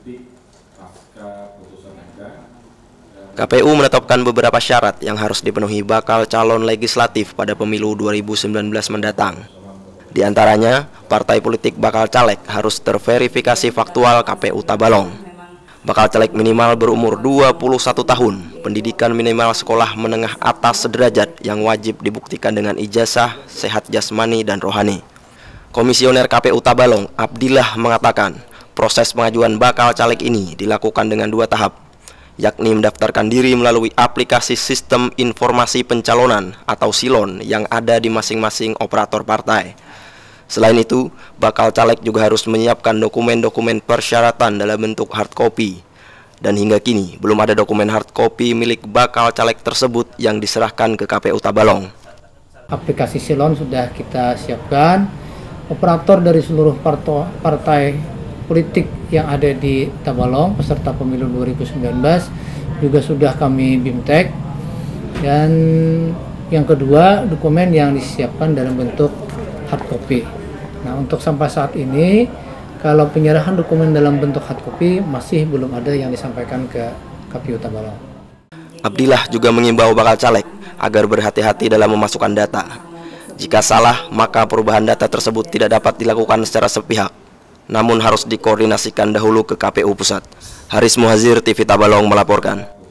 KPU menetapkan beberapa syarat yang harus dipenuhi bakal calon legislatif pada pemilu 2019 mendatang. Di antaranya, partai politik bakal caleg harus terverifikasi faktual KPU Tabalong. Bakal caleg minimal berumur 21 tahun, pendidikan minimal sekolah menengah atas sederajat yang wajib dibuktikan dengan ijazah, sehat jasmani dan rohani. Komisioner KPU Tabalong, Abdillah, mengatakan proses pengajuan bakal caleg ini dilakukan dengan 2 tahap, yakni mendaftarkan diri melalui aplikasi Sistem Informasi Pencalonan atau SILON yang ada di masing-masing operator partai. Selain itu, bakal caleg juga harus menyiapkan dokumen-dokumen persyaratan dalam bentuk hard copy. Dan hingga kini, belum ada dokumen hard copy milik bakal caleg tersebut yang diserahkan ke KPU Tabalong. Aplikasi SILON sudah kita siapkan. Operator dari seluruh partai politik yang ada di Tabalong peserta pemilu 2019 juga sudah kami BIMTEK. Dan yang kedua, dokumen yang disiapkan dalam bentuk hard copy. Nah, untuk sampai saat ini, kalau penyerahan dokumen dalam bentuk hard copy masih belum ada yang disampaikan ke KPU Tabalong. Abdillah juga mengimbau bakal caleg agar berhati-hati dalam memasukkan data. Jika salah, maka perubahan data tersebut tidak dapat dilakukan secara sepihak, namun harus dikoordinasikan dahulu ke KPU Pusat. Haris Muhazir, TV Tabalong melaporkan.